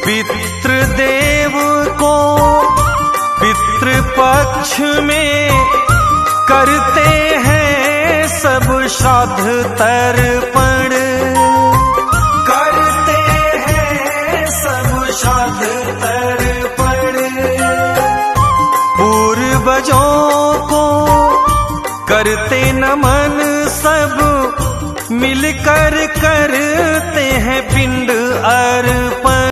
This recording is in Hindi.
पितृदेव को पितृपक्ष में करते हैं सब श्राद्ध तर्पण, करते हैं सब श्राद्ध तर्पण। पूर्वजों को करते नमन सब मिलकर करते हैं पिंड अर्पण।